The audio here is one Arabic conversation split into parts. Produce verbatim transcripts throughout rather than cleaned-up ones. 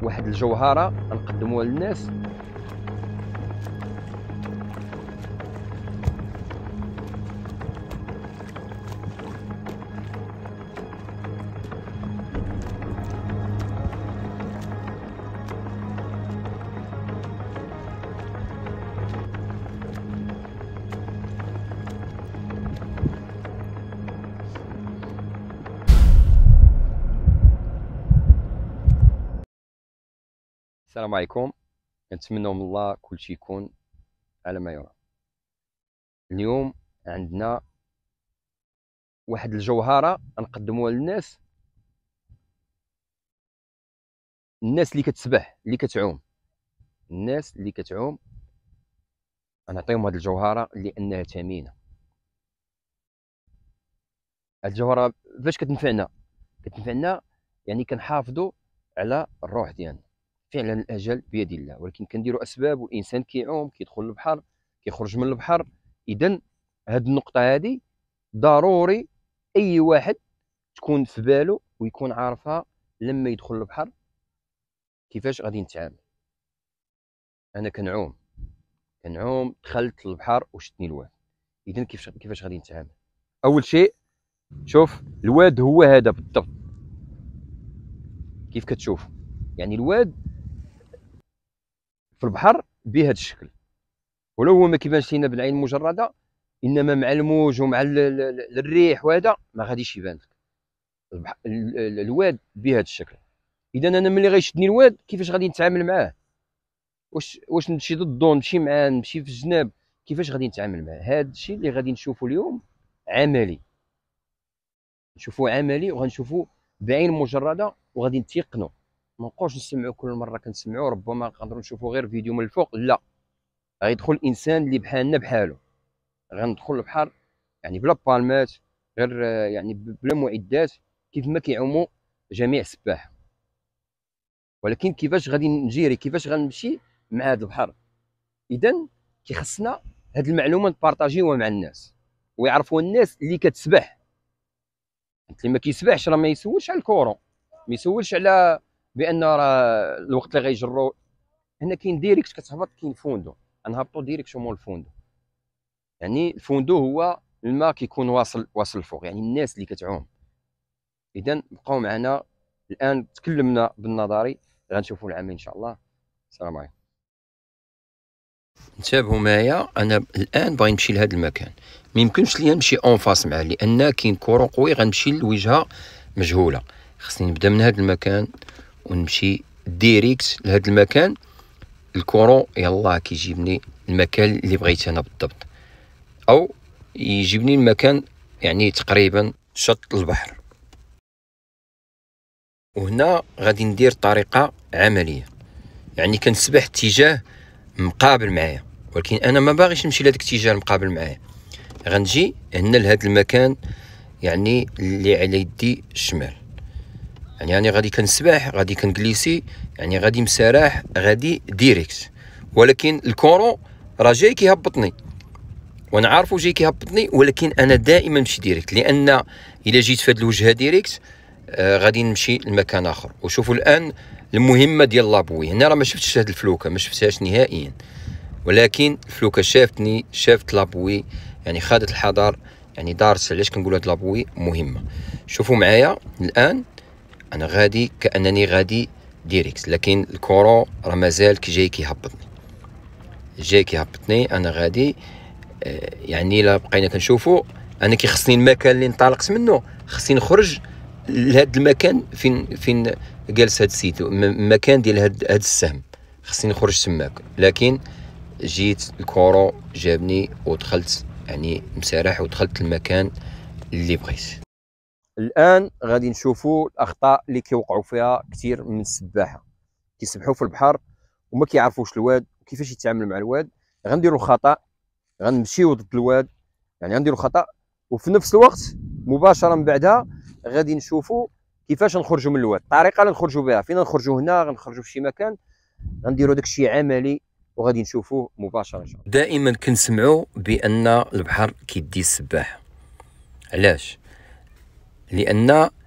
واحد الجوهره نقدموها للناس. السلام عليكم. نتمنى من الله كل شيء يكون على ما يرام. اليوم عندنا واحد الجوهره نقدموها للناس، الناس اللي كتسبح اللي كتعوم الناس اللي كتعوم نعطيهم هذه الجوهره لانها ثمينه. هذه الجوهره فاش كتنفعنا كتنفعنا يعني كنحافظوا على الروح ديالنا. فعلا الاجل بيد الله، ولكن كنديروا اسباب والانسان كيعوم كيدخل للبحر كيخرج من البحر. اذا هذه النقطه هذه ضروري اي واحد تكون في باله ويكون عارفها لما يدخل للبحر كيفاش غادي نتعامل. انا كنعوم كنعوم دخلت للبحر وشدني الواد، اذا كيفاش كيفاش غادي نتعامل؟ اول شيء شوف الواد هو هذا بالضبط كيف كتشوف، يعني الواد في البحر بهذا الشكل، ولو هو ما كيبانش لينا بالعين المجرده، انما مع الموج ومع الريح وهذا ما غاديش يبان لك الواد بهذا الشكل. اذا انا ملي غيشدني الواد كيفاش غادي نتعامل معاه؟ واش واش نمشي ضده نمشي معاه نمشي في الجناب؟ كيفاش غادي نتعامل معاه؟ هذا الشيء اللي غادي نشوفه اليوم عملي، نشوفوه عملي وغنشوفوه بعين مجرده وغادي نتيقنوا. ما نبقاوش نسمعوا كل مره كنسمعوا ربما نقدروا نشوفوا غير فيديو من الفوق، لا، غيدخل انسان اللي بحالنا بحالو، غندخل البحر يعني بلا بالمات، غير يعني بلا معدات كيف ما كيعوموا جميع السباح. ولكن كيفاش غادي نجيري كيفاش غنمشي مع هذا البحر؟ اذا كيخصنا هذه المعلومه نبارطاجيوها مع الناس ويعرفوا الناس اللي كتسبح. اللي ما كيسبحش راه ما يسولش على الكورون، ما يسولش على بان راه الوقت اللي غيجرو. هنا كاين ديريكت كتهبط، كاين فوندو، غنهبطوا ديريكت مول الفوندو. يعني الفوندو هو الماء كيكون واصل واصل الفوق، يعني الناس اللي كتعوم. اذا بقاو معنا الان، تكلمنا بالنظري غنشوفوا العمل ان شاء الله. السلام عليكم. انتبهوا معايا، انا الان باغي نمشي لهذا المكان، ما يمكنش ليا نمشي اون فاس معاه لان كاين كورون قوي غنمشي لوجهه مجهوله. خصني نبدا من هذا المكان ونمشي ديريكت لهذا المكان. الكورون يلاه كيجيبني المكان اللي بغيت انا بالضبط، او يجيبني المكان يعني تقريبا شط البحر. وهنا غادي ندير طريقه عمليه، يعني كنسبح اتجاه مقابل معايا، ولكن انا ما باغيش نمشي لهذاك الاتجاه المقابل معايا. غنجي هنا لهذا المكان يعني اللي على يدي الشمال، يعني يعني غادي كنسبح غادي كنجليسي، يعني غادي مسارح غادي ديريكت. ولكن الكورون راه جاي كيهبطني وانا عارفو جاي كيهبطني، ولكن انا دائما نمشي ديريكت، لان الا جيت في هذه الوجهه ديريكت آه غادي نمشي لمكان اخر. وشوفوا الان المهمه ديال لابوي، هنا راه ما شفتش هذه الفلوكه، ما شفتهاش نهائيا، ولكن الفلوكه شافتني، شافت لابوي، يعني خادت الحذر، يعني دارت. علاش كنقول هاد لابوي مهمه؟ شوفوا معايا الان، انا غادي كانني غادي ديريكت، لكن الكورون راه مازال كي جاي كيهبطني جاي كيهبطني انا غادي آه يعني الا بقينا كنشوفوا انا كيخصني المكان اللي انطلقت منه، خصني نخرج لهذا المكان فين فين جالس هذا السيد، المكان ديال هذا هذا السهم، خصني نخرج تماك. لكن جيت الكورون جابني ودخلت يعني مسارح ودخلت المكان اللي بغيت. الان غادي نشوفوا الاخطاء اللي كيوقعوا فيها كثير من السباحه، كيسبحوا في البحر وما كيعرفوش الواد وكيفاش يتعامل مع الواد. غنديروا خطا، غنمشيو ضد الواد، يعني غنديروا خطا، وفي نفس الوقت مباشره من بعدها غادي نشوفوا كيفاش نخرجوا من الواد. الطريقه اللي نخرجوا بها، فين نخرجوا؟ هنا غنخرجوا في شي مكان، غنديروا داك الشيء عملي وغادي نشوفوه مباشره ان شاء الله. دائما كنسمعوا بان البحر كيدي السباحه. علاش؟ لان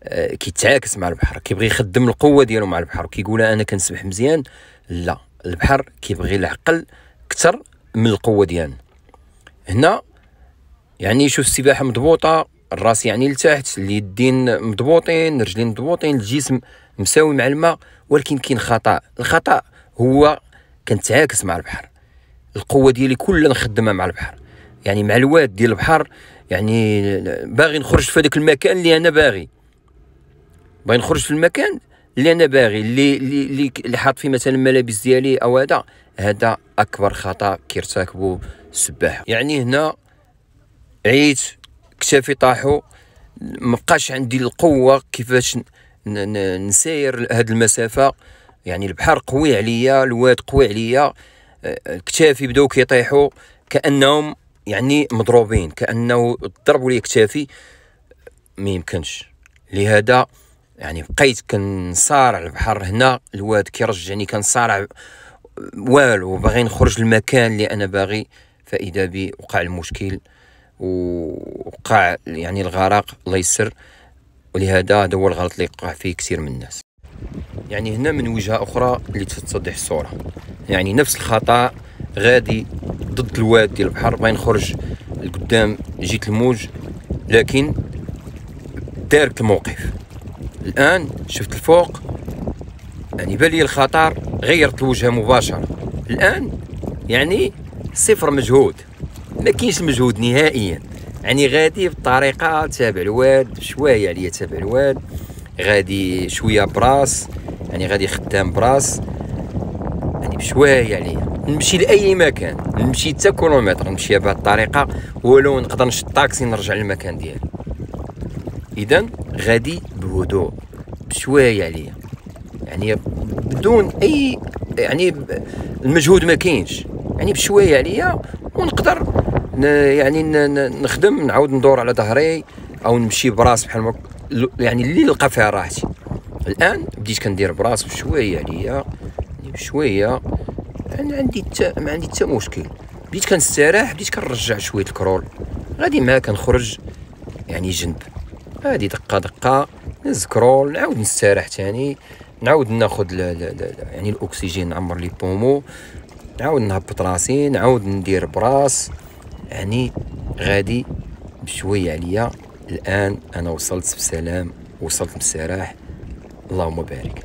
آه كيتعاكس مع البحر، كيبغي يخدم القوه ديالو مع البحر، كيقول انا كنسبح مزيان. لا، البحر كيبغي العقل اكثر من القوه ديالنا. هنا يعني شوف السباحه مضبوطه، الراس يعني لتحت، اليدين مضبوطين، الرجلين مضبوطين، الجسم مساوي مع الماء، ولكن كاين خطا. الخطا هو كنتعاكس مع البحر، القوه ديالي كلها نخدمها مع البحر، يعني مع الواد ديال البحر. يعني باغي نخرج في هذاك المكان اللي انا باغي، باغي نخرج في المكان اللي انا باغي، اللي اللي اللي حاط فيه مثلا الملابس ديالي او هذا. هذا اكبر خطا كيرتكبوا السباح. يعني هنا عييت، كتافي طاحوا، مبقاش عندي القوه كيفاش نساير هاد المسافه. يعني البحر قوي عليا، الواد قوي عليا، كتافي بداو كيطيحوا كانهم يعني مضروبين، كانه ضربوا لي كتافي. ما يمكنش. لهذا يعني بقيت كنصارع البحر. هنا الواد كيرجعني كنصارع والو، باغي نخرج للمكان اللي انا باغي، فاذا بي وقع المشكل ووقع يعني الغرق، الله يسر. ولهذا هذا هو الغلط اللي يقع فيه كثير من الناس. يعني هنا من وجهه اخرى اللي تتضح الصوره، يعني نفس الخطا غادي ضد الواد ديال البحر. باغي نخرج لقدام، جيت الموج، لكن دارت الموقف. الان شفت الفوق، يعني بان لي الخطر، غيرت الوجهه مباشره. الان يعني صفر مجهود، ما كاينش المجهود نهائيا. يعني غادي بطريقه تابع الواد، شويه عليا تابع الواد، غادي شويه براس، يعني غادي خدام براس، يعني بشويه عليا نمشي لاي مكان، نمشي حتى كيلومتر نمشي بهذه الطريقه، ولو نقدر نشد طاكسي نرجع للمكان ديالي. اذا غادي بهدوء، بشويه عليا، يعني بدون اي يعني المجهود ما كاينش، يعني بشويه عليا ونقدر يعني نخدم، نعاود ندور على ظهري او نمشي براس بحال يعني اللي نلقى فيها راحتي. الان بديت كندير براس بشويه عليا، يعني بشويه، انا عندي تا ما عندي حتى مشكل. بديت كنستراح، بديت كنرجع شويه الكرول، غادي معاه كنخرج يعني جنب، هادي دقه دقه نهز كرول، نعاود نستراح ثاني، نعاود ناخذ يعني الاكسجين، نعمر لي بومو، نعاود نهبط راسي، نعاود ندير براس، يعني غادي بشويه عليا. الان انا وصلت بسلام، وصلت مستراح، اللهم بارك.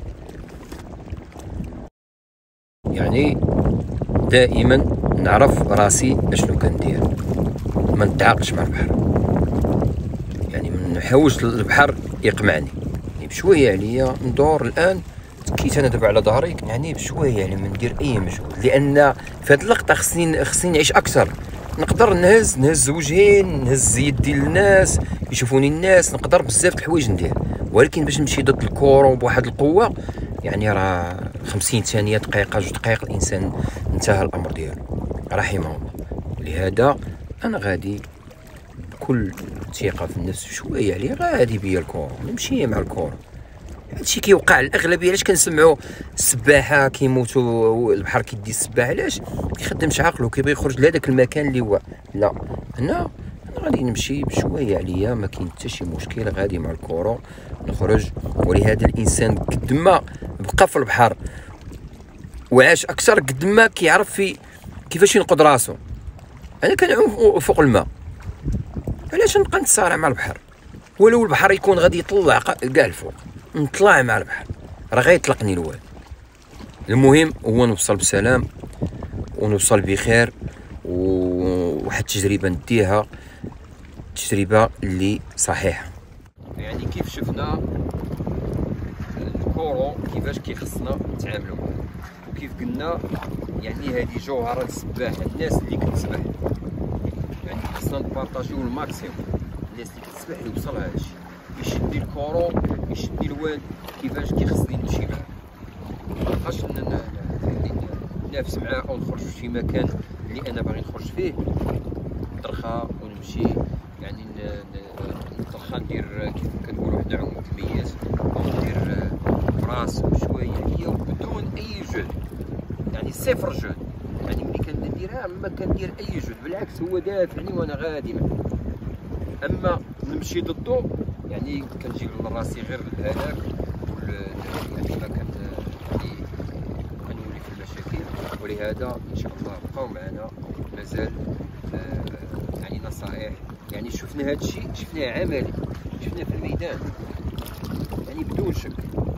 يعني دائما نعرف راسي اشنو كندير، ما نتعاقش مع البحر، يعني ما نحاولش البحر يقمعني، يعني بشويه عليا ندور. الان تكيت انا دابا على ظهري، يعني بشويه، يعني ما ندير اي مجهود، لان في هذه اللقطه خصني خصني نعيش اكثر. نقدر نهز نهز وجهي، نهز يدي للناس يشوفوني الناس، نقدر بزاف د الحوايج ندير، ولكن باش نمشي ضد الكورو بواحد القوه، يعني راه خمسين ثانيه، دقيقه، جوج دقائق، الانسان انتهى الامر ديالو رحمه الله. لهذا انا غادي بكل ثقه في النفس، شويه عليه غادي بيا الكورو، نمشي مع الكورو. هادشي كيوقع الاغلبيه. علاش كنسمعوا السباحه كيموتوا البحر كيدي السباح؟ علاش؟ كيخدمش عقلو، كيبغي يخرج لهذاك المكان اللي هو. لا، هنا انا غادي نمشي بشويه عليا، ما كاين حتى شي مشكل، غادي مع الكورو نخرج. ولهذا الانسان قد ما بقى في البحر وعاش اكثر، قد ما كيعرف في كيفاش ينقذ راسو. انا كنعوم فوق الماء، علاش نبقى نتصارع مع البحر؟ ولو البحر يكون غادي يطلع كاع الفوق، نطلع مع البحر، راه غيطلقني الواد. المهم هو نوصل بسلام ونوصل بخير، وواحد التجربه نديها، تجربه اللي صحيحه. يعني كيف شفنا الكورو كيفاش كيخصنا نتعاملوا معاه، وكيف قلنا يعني هذه جوهره السباحه. الناس اللي كتسبح يعني خصنا نبارطاجيو الماكسيموم، الناس اللي كتسبح يوصل هذا الشيء، يشدني الكورو، يشدني الواد، كيفاش كيخصني نمشي معاه، مابقاش نافس معاه او نخرج في شي مكان اللي انا باغي نخرج فيه، نطرخا ونمشي، يعني نطرخا ندير كيف كنقولوا حنا عوم الميات، او ندير براس بشويه عليا وبدون اي جهد، يعني صفر جهد. يعني ملي كنديرها ما كندير اي جهد، بالعكس هو دافعني وانا غادي معاه. اما نمشي ضده يعني كنجي لراسي غير الهلاك يعني ما كان يعني كنولي في المشاكل. ولهذا ان شاء الله بقاو معنا، مازال آه يعني نصائح، يعني شفنا هذا الشيء، شفناه عملي، شفناه في الميدان يعني بدون شك.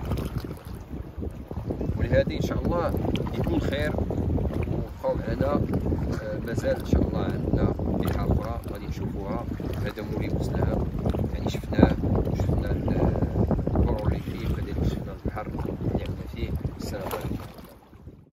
ولهذا ان شاء الله يكون خير وبقاو معنا. آه مازال ان شاء الله عندنا بحار اخرى غادي نشوفوها. هذا مولي بوسلام يعني شفناه